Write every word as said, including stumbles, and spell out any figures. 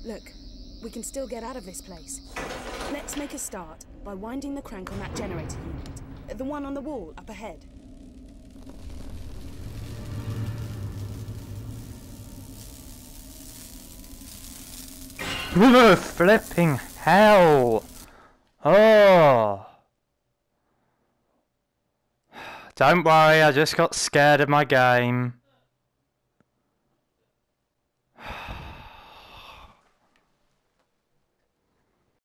Look, we can still get out of this place. Let's make a start by winding the crank on that generator unit. The one on the wall up ahead. Ooh, flipping hell! Oh! Don't worry, I just got scared of my game.